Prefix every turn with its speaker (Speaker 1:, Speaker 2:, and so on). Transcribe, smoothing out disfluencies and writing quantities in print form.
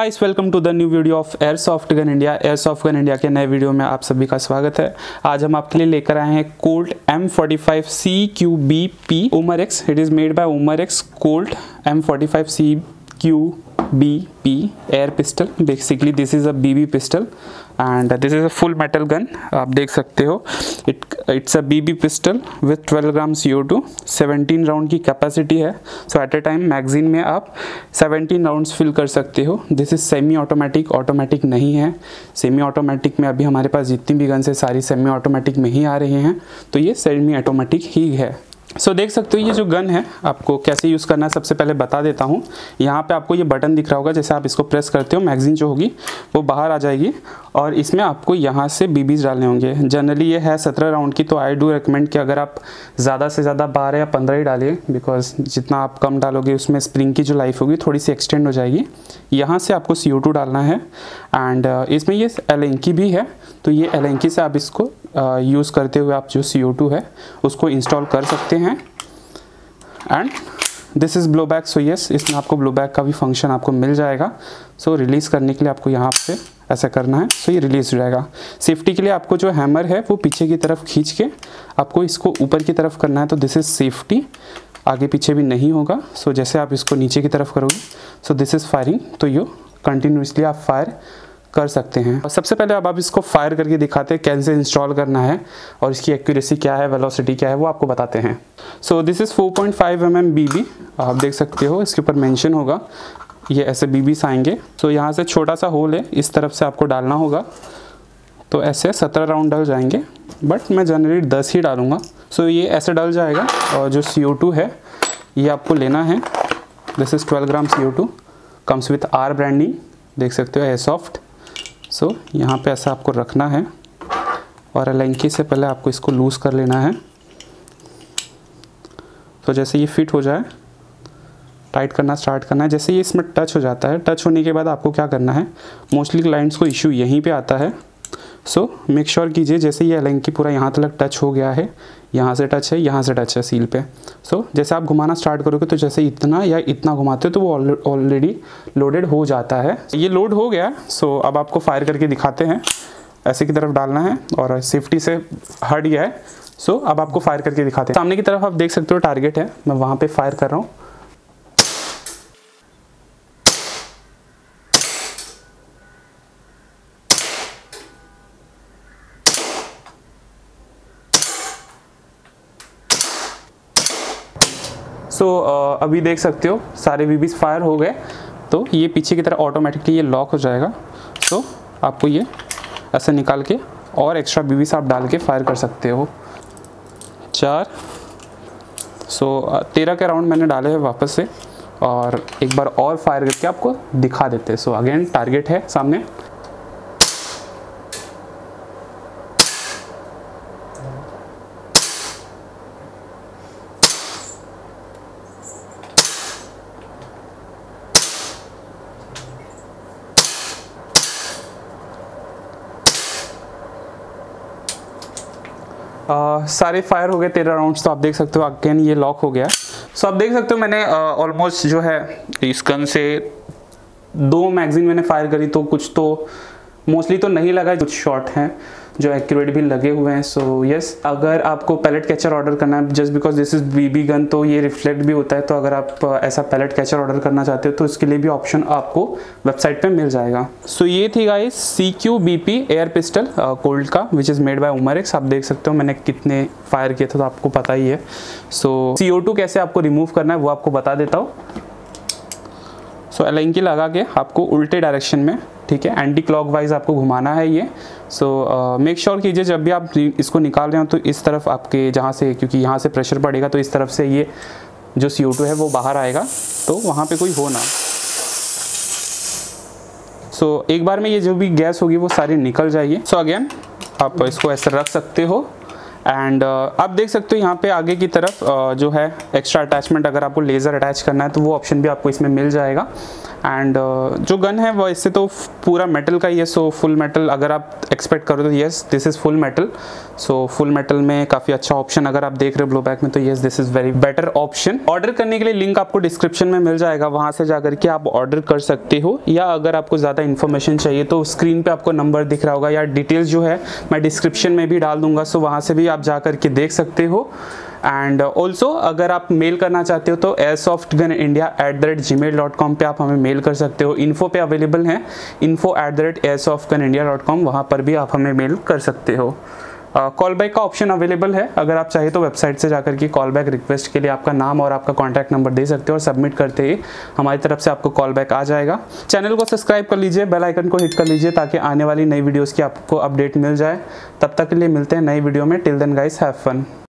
Speaker 1: Guys, welcome to the new video of airsoft gun India. Airsoft gun India के नए video में आप सभी का स्वागत है। आज हम आपके लिए लेकर आए हैं Colt M45 CQBP Umarex. It is made by Umarex Colt M45 CQBP air pistol. Basically this is a BB pistol and this is a full metal gun. आप देख सकते हो it's a BB pistol with 12 gram CO2, 17 round की capacity है। So at a time magazine में आप 17 rounds fill कर सकते हो। This is semi automatic, automatic नहीं है। सेमी ऑटोमेटिक में अभी हमारे पास जितनी भी गन्स है सारी सेमी ऑटोमेटिक में ही आ रही हैं, तो ये सेमी ऑटोमेटिक ही है। सो देख सकते हो ये जो गन है आपको कैसे यूज़ करना है सबसे पहले बता देता हूँ। यहाँ पे आपको ये बटन दिख रहा होगा, जैसे आप इसको प्रेस करते हो मैगजीन जो होगी वो बाहर आ जाएगी और इसमें आपको यहाँ से BBs डालने होंगे। जनरली ये है 17 राउंड की, तो आई डू रिकमेंड कि अगर आप ज़्यादा से ज़्यादा 12 या 15 ही डालिए, बिकॉज जितना आप कम डालोगे उसमें स्प्रिंग की जो लाइफ होगी थोड़ी सी एक्सटेंड हो जाएगी। यहाँ से आपको CO2 डालना है एंड इसमें ये एलेंकी भी है, तो ये एलेंकी से आप इसको यूज़ करते हुए आप जो CO2 है उसको इंस्टॉल कर सकते हैं। And this is blowback. So yes, इसमें आपको ब्लो बैक का भी फंक्शन आपको मिल जाएगा। सो रिलीज़ करने के लिए आपको यहाँ पे ऐसा करना है, सो ये रिलीज़ हो जाएगा। सेफ्टी के लिए आपको जो हैमर है वो पीछे की तरफ खींच के आपको इसको ऊपर की तरफ करना है, तो दिस इज़ सेफ्टी। आगे पीछे भी नहीं होगा। सो जैसे आप इसको नीचे की तरफ करोगे, सो दिस इज़ फायरिंग, तो ये कंटिन्यूसली आप फायर कर सकते हैं। और सबसे पहले अब आप इसको फायर करके दिखाते हैं कैसे इंस्टॉल करना है और इसकी एक्यूरेसी क्या है, वेलोसिटी क्या है, वो आपको बताते हैं। So this is 4.5 mm BB। आप देख सकते हो इसके ऊपर मेंशन होगा, ये ऐसे BBs आएंगे। सो यहाँ से छोटा सा होल है, इस तरफ से आपको डालना होगा, तो ऐसे 17 राउंड डल जाएंगे, बट मैं जनरली 10 ही डालूँगा। सो ये ऐसे डल जाएगा और जो CO2 है ये आपको लेना है। This is 12 gram CO2, comes with R branding, देख सकते हो एयरसॉफ्ट। सो यहाँ पे ऐसा आपको रखना है और एलेंकी से पहले आपको इसको लूज़ कर लेना है। तो जैसे ये फिट हो जाए टाइट करना स्टार्ट करना है। जैसे ये इसमें टच हो जाता है, टच होने के बाद आपको क्या करना है, मोस्टली क्लाइंट्स को इशू यहीं पे आता है। सो मेक श्योर कीजिए जैसे ये एलेंकी पूरा यहाँ तक टच हो गया है, यहाँ से टच है, यहाँ से टच है सील पे। सो जैसे आप घुमाना स्टार्ट करोगे तो जैसे इतना या इतना घुमाते हो तो वो ऑलरेडी लोडेड हो जाता है। ये लोड हो गया। सो अब आपको फायर करके दिखाते हैं। ऐसे की तरफ डालना है और सेफ्टी से हट गया है। सो अब आपको फायर करके दिखाते हैं। सामने की तरफ आप देख सकते हो टारगेट है, मैं वहाँ पर फायर कर रहा हूँ। सो अभी देख सकते हो सारे BBs फायर हो गए, तो ये पीछे की तरफ ऑटोमेटिकली ये लॉक हो जाएगा। सो आपको ये ऐसे निकाल के और एक्स्ट्रा BBs आप डाल के फायर कर सकते हो। 4 13 के राउंड मैंने डाले हैं वापस से, और एक बार और फायर करके आपको दिखा देते हैं। सो अगेन टारगेट है सामने। सारे फायर हो गए 13 राउंड्स, तो आप देख सकते हो अगेन ये लॉक हो गया। सो आप देख सकते हो मैंने ऑलमोस्ट जो है इस गन से 2 मैगजीन मैंने फायर करी, तो कुछ तो मोस्टली तो नहीं लगा, कुछ शॉट हैं जो एक्यूरेट भी लगे हुए हैं। सो यस, अगर आपको पैलेट कैचर ऑर्डर करना है, just because this is BB gun तो ये रिफ्लेक्ट भी होता है, तो अगर आप ऐसा पैलेट कैचर ऑर्डर करना चाहते हो तो इसके लिए भी ऑप्शन आपको वेबसाइट पे मिल जाएगा। सो ये थी guys CQBP air pistol Colt का, which is made by Umarex. आप देख सकते हो मैंने कितने फायर किए थे तो आपको पता ही है। सो CO2 कैसे आपको रिमूव करना है वो आपको बता देता हूँ। सो एलेंकी लगा के आपको उल्टे डायरेक्शन में, ठीक है, एंटी क्लॉकवाइज आपको घुमाना है ये। सो मेक श्योर कीजिए जब भी आप इसको निकाल रहे हो तो इस तरफ आपके जहाँ से, क्योंकि यहाँ से प्रेशर पड़ेगा तो इस तरफ से ये जो CO2 है वो बाहर आएगा, तो वहाँ पे कोई हो ना। सो एक बार में ये जो भी गैस होगी वो सारी निकल जाएगी। सो अगेन आप इसको ऐसे रख सकते हो एंड आप देख सकते हो यहाँ पे आगे की तरफ जो है एक्स्ट्रा अटैचमेंट, अगर आपको लेज़र अटैच करना है तो वो ऑप्शन भी आपको इसमें मिल जाएगा। एंड जो गन है वो इससे तो पूरा मेटल का ही है, सो फुल मेटल अगर आप एक्सपेक्ट करो तो yes this is full metal. So full metal में काफ़ी अच्छा ऑप्शन अगर आप देख रहे हो ब्लो बैक में, तो yes this is very better option. Order करने के लिए लिंक आपको डिस्क्रिप्शन में मिल जाएगा, वहाँ से जा करके आप ऑर्डर कर सकते हो, या अगर आपको ज़्यादा इन्फॉर्मेशन चाहिए तो स्क्रीन पे आपको नंबर दिख रहा होगा, या डिटेल्स जो है मैं डिस्क्रिप्शन में भी डाल दूंगा, सो वहाँ से भी आप जा करके देख सकते हो। एंड ऑल्सो अगर आप मेल करना चाहते हो तो airsoftgunindia@gmail.com पे आप हमें मेल कर सकते हो। इन्फो पे अवेलेबल हैं, info@airsoftgunindia.com, वहाँ पर भी आप हमें मेल कर सकते हो। कॉल बैक का ऑप्शन अवेलेबल है, अगर आप चाहे तो वेबसाइट से जाकर के कॉल बैक रिक्वेस्ट के लिए आपका नाम और आपका कॉन्टैक्ट नंबर दे सकते हो, और सबमिट करते ही हमारी तरफ से आपको कॉल बैक आ जाएगा। चैनल को सब्सक्राइब कर लीजिए, बेल आइकन को हिट कर लीजिए ताकि आने वाली नई वीडियोज़ की आपको अपडेट मिल जाए। तब तक के लिए मिलते हैं नई वीडियो में। Till then guys have fun.